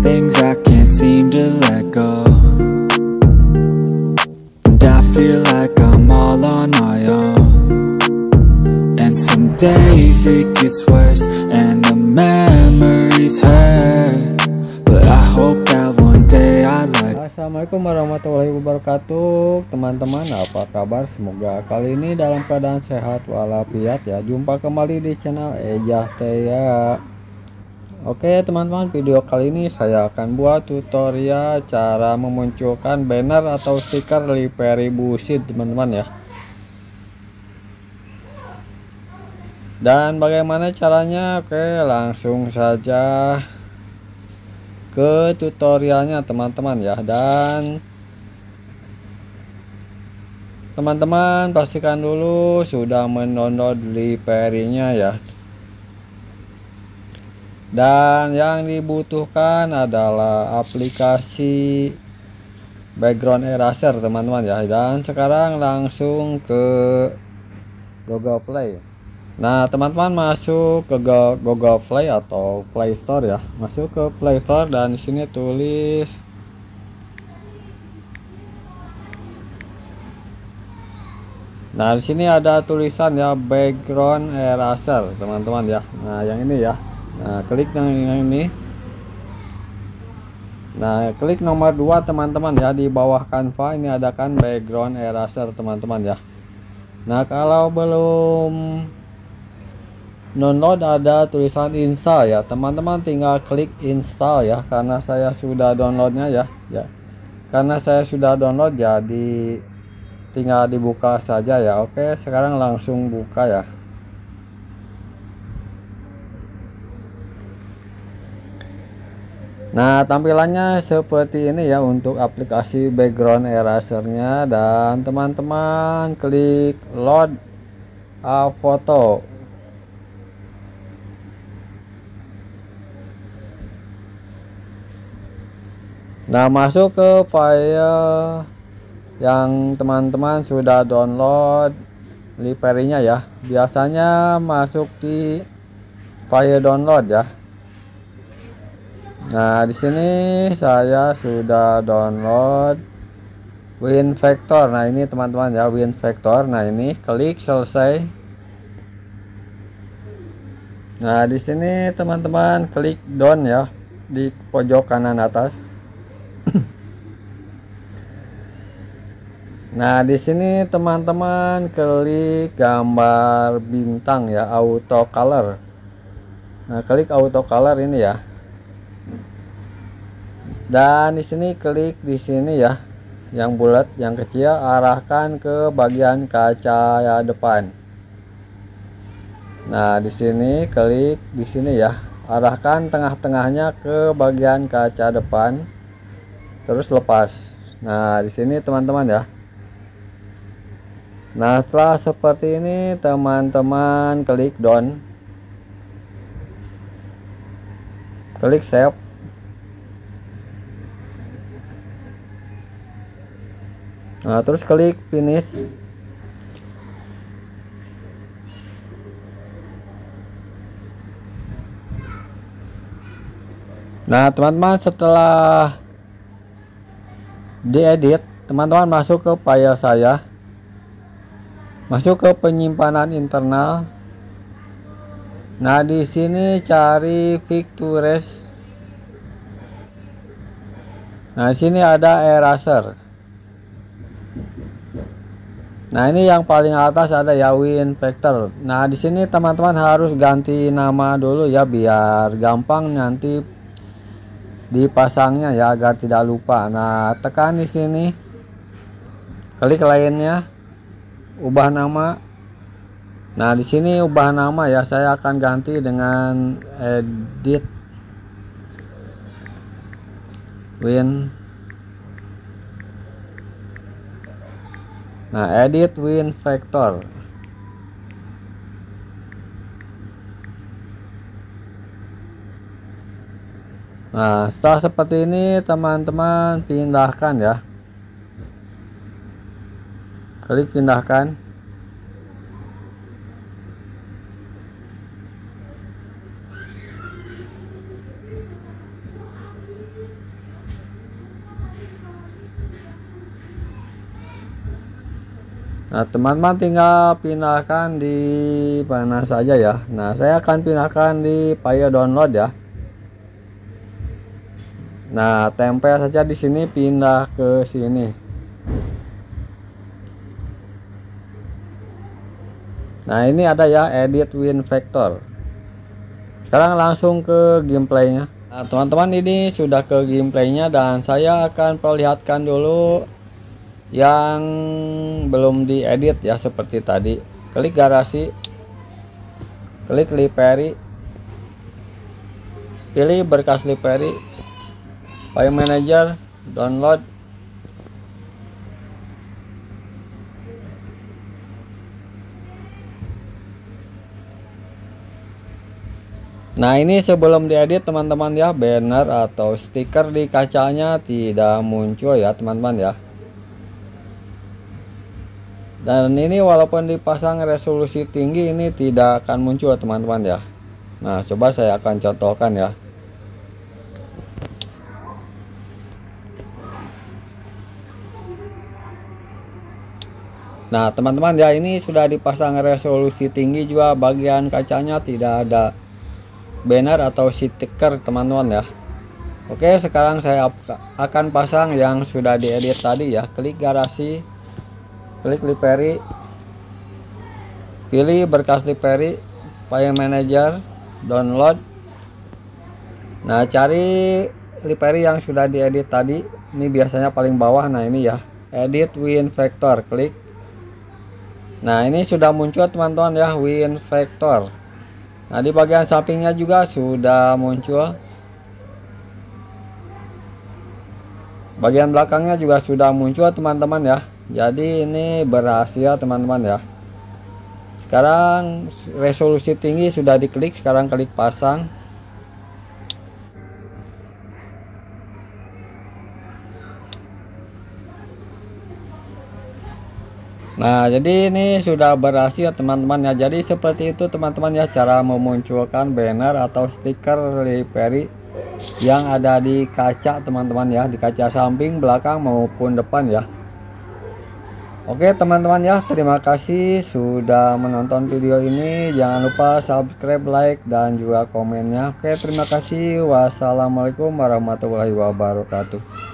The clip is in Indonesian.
things I can't seem to let go. And I feel like I'm all on my own. And some days it gets worse and the memories hurt, but I hope that one day I let. Assalamualaikum warahmatullahi wabarakatuh, teman-teman. Apa kabar? Semoga kali ini dalam keadaan sehat walafiat ya. Jumpa kembali di channel Ejah Tea. Oke teman-teman, video kali ini saya akan buat tutorial cara memunculkan banner atau stiker Livery Busit teman-teman ya. Dan bagaimana caranya? Oke, langsung saja ke tutorialnya teman-teman ya. Dan teman-teman pastikan dulu sudah mendownload Livery-nya ya. Dan yang dibutuhkan adalah aplikasi background eraser teman-teman ya. Dan sekarang langsung ke Google Play. Nah teman-teman masuk ke Google Play atau Play Store ya. Masuk ke Play Store dan di sini tulis di sini ada tulisan ya background eraser teman-teman ya. Nah yang ini ya. Nah klik yang ini. Nah klik nomor 2 teman-teman ya, di bawah Canva ini ada kan background eraser teman-teman ya. Nah kalau belum download ada tulisan install ya, teman-teman tinggal klik install ya, karena saya sudah downloadnya ya. Karena saya sudah download jadi tinggal dibuka saja ya. Oke, sekarang langsung buka ya. Nah tampilannya seperti ini ya untuk aplikasi background erasernya. Dan teman-teman klik load a photo. Nah masuk ke file yang teman-teman sudah download Livery-nya ya. Biasanya masuk di file download ya. Nah di sini saya sudah download WinVector. Nah ini teman-teman ya WinVector. Nah ini klik selesai. Nah di sini teman-teman klik down ya di pojok kanan atas. Nah di sini teman-teman klik gambar bintang ya, auto color. Nah klik auto color ini ya. Dan di sini klik di sini ya, yang bulat, yang kecil, arahkan ke bagian kaca ya depan. Nah di sini klik di sini ya, arahkan tengah-tengahnya ke bagian kaca depan, terus lepas. Nah di sini teman-teman ya. Nah setelah seperti ini teman-teman klik down, klik save. Nah terus klik finish. Nah teman-teman setelah diedit, teman-teman masuk ke file saya, masuk ke penyimpanan internal. Nah di sini cari Pictures. Nah di sini ada eraser. Nah ini yang paling atas ada ya WinVector. Nah di sini teman-teman harus ganti nama dulu ya biar gampang nanti dipasangnya ya, agar tidak lupa. Nah tekan di sini, klik lainnya, ubah nama. Nah di sini ubah nama ya, saya akan ganti dengan edit Win. Nah edit WinVector. Nah setelah seperti ini teman-teman pindahkan ya, klik pindahkan. Nah teman-teman tinggal pindahkan di mana saja ya. Nah saya akan pindahkan di file download ya. Nah tempel saja di sini, pindah ke sini. Nah ini ada ya, edit WinVector. Sekarang langsung ke gameplaynya. Nah teman-teman, ini sudah ke gameplaynya dan saya akan perlihatkan dulu yang belum diedit ya, seperti tadi. Klik garasi, klik library, pilih berkas library, file manager, download. Nah ini sebelum diedit teman-teman ya, banner atau stiker di kacanya tidak muncul ya teman-teman ya. Dan ini walaupun dipasang resolusi tinggi, ini tidak akan muncul teman-teman ya. Nah coba saya akan contohkan ya. Nah teman-teman ya, ini sudah dipasang resolusi tinggi juga, bagian kacanya tidak ada banner atau stiker teman-teman ya. Oke, sekarang saya akan pasang yang sudah diedit tadi ya. Klik garasi, klik library, pilih berkas library, file manager, download. Nah cari library yang sudah diedit tadi, ini biasanya paling bawah. Nah ini ya, edit WinVector, klik. Nah ini sudah muncul teman-teman ya, WinVector. Nah di bagian sampingnya juga sudah muncul, bagian belakangnya juga sudah muncul teman-teman ya. Jadi ini berhasil teman-teman ya. Sekarang resolusi tinggi sudah diklik, sekarang klik pasang. Nah jadi ini sudah berhasil teman-teman ya. Jadi seperti itu teman-teman ya, cara memunculkan banner atau stiker library yang ada di kaca teman-teman ya, di kaca samping, belakang maupun depan ya. Oke teman-teman ya, terima kasih sudah menonton video ini. Jangan lupa subscribe, like, dan juga komennya. Oke terima kasih. Wassalamualaikum warahmatullahi wabarakatuh.